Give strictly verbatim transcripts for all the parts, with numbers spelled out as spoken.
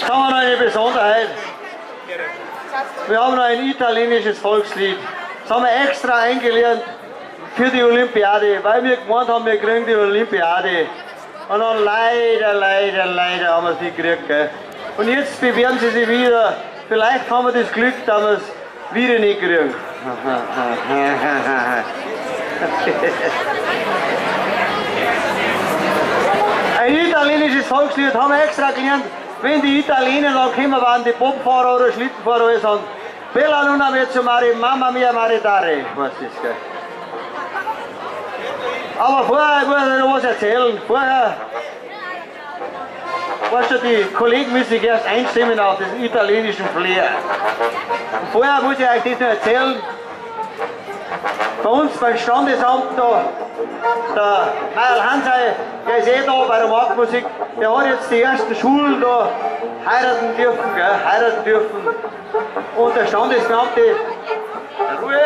Jetzt haben wir noch eine Besonderheit. Wir haben noch ein italienisches Volkslied. Das haben wir extra eingelernt für die Olympiade, weil wir gemeint haben, wir kriegen die Olympiade. Und dann leider, leider, leider haben wir es nicht gekriegt. Gell? Und jetzt bewerben sie sich wieder. Vielleicht haben wir das Glück, dass wir es wieder nicht kriegen. Ein italienisches Volkslied haben wir extra gelernt. Wenn die Italiener dann kommen, waren die Bobfahrer oder Schlittenfahrer, die sagen, Bella luna mezzo mare, mamma mia maritare. Was ist, gell? Aber vorher muss ich noch was erzählen. Vorher, weißt du, die Kollegen müssen sich erst einstimmen auf den italienischen Flair. Und vorher muss ich euch das noch erzählen. Bei uns beim Standesamt da, der Heil Hansei, der ist eh da bei der Marktmusik, der hat jetzt die ersten Schulen da heiraten dürfen, gell, heiraten dürfen. Und der Standesbeamte, Ruhe!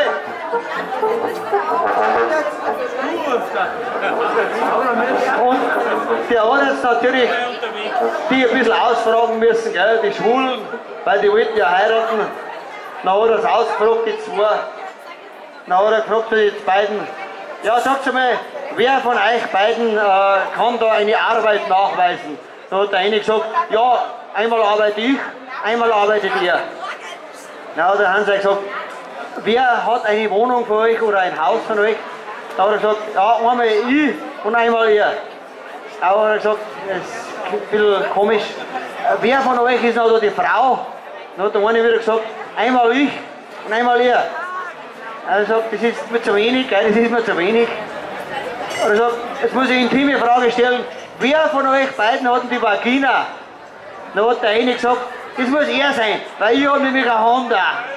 Und der hat jetzt natürlich die ein bisschen ausfragen müssen, gell, die Schwulen, weil die wollten ja heiraten. Dann hat er es ausgefragt, die zwei. Dann hat er gefragt, die beiden, ja, sagt mal, wer von euch beiden äh, kann da eine Arbeit nachweisen? Da hat der eine gesagt, ja, einmal arbeite ich, einmal arbeitet ihr. Dann hat der Hans gesagt, wer hat eine Wohnung für euch oder ein Haus von euch? Da hat er gesagt, ja, einmal ich und einmal ihr. Aber er hat gesagt, das ist ein bisschen komisch. Wer von euch ist noch da die Frau? Dann hat der eine wieder gesagt, einmal ich und einmal ihr. Er hat gesagt, das ist mir zu wenig, gell, das ist mir zu wenig. Er hat gesagt, jetzt muss ich eine intime Frage stellen, wer von euch beiden hat die Vagina? Dann hat der eine gesagt, das muss er sein, weil ich habe nämlich eine Honda.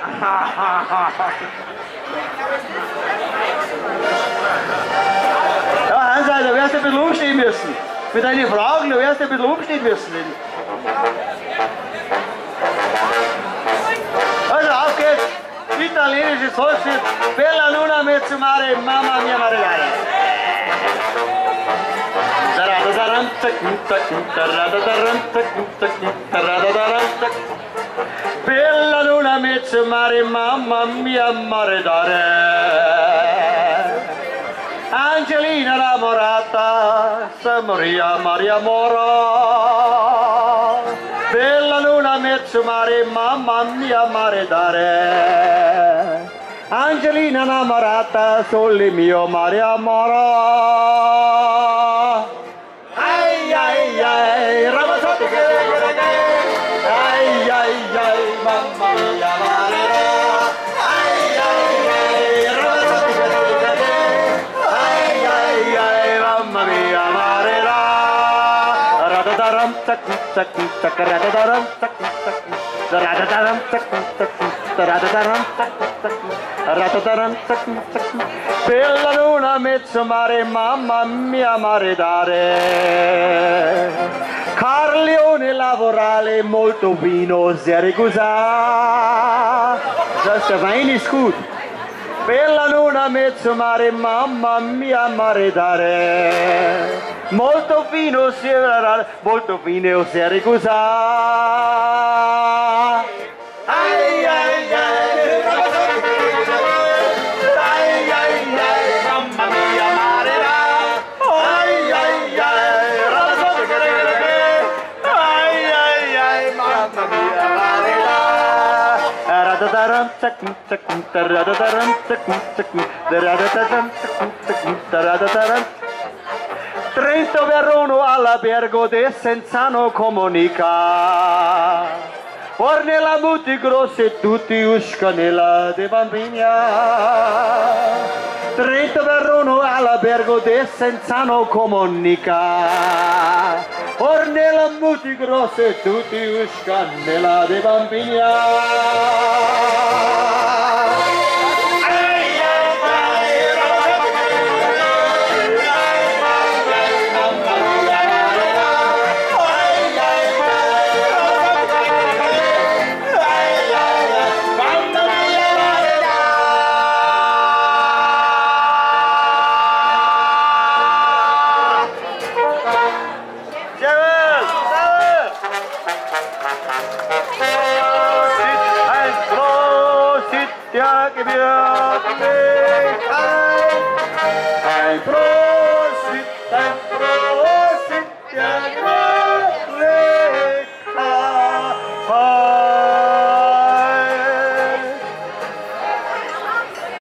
Ja, Hans, da wirst du ein bisschen umstehen müssen. Mit deinen Fragen, da wirst du ein bisschen umstehen müssen. Also auf geht's, italienisches Volkslied, Bella luna mezzo mare, mamma mia maritare. Bella luna mezzo mare, mamma mia maritare. Angelina innamorata, se Maria Maria Mora. Bella luna mezzo mare, mamma mia maritare. Angelina innamorata, sole mio Maria Mora. Ai ai ai, Ramazzotti che ai ai ai, mamma mia maritare. Ai ai ai, Ramazzotti che ai ai ai, mamma mia maritare. Radadaram tak tak tak radadaram tak tak radadaram tak tak radadaram tak tak radadaram tak tak. Bella luna mezzo mare, mamma mia maritare. Carlione lavorale, molto vino, Siracusa. Das der Wein ist gut. Bella luna mezzo mare, mamma mia maritare. Molto vino, molto vino, Siracusa. Ai ai ai. Trento Verona all'albergo de Senzano comunica. Ornella muti grosse tutti uscanella de bambina. Trento Verona all'albergo de Senzano comunica. Ornella muti grosse tutti uscanella de bambina. Ein Prosit der Gebürtigkeit. Ein Prosit, ein Prosit der Gebürtigkeit.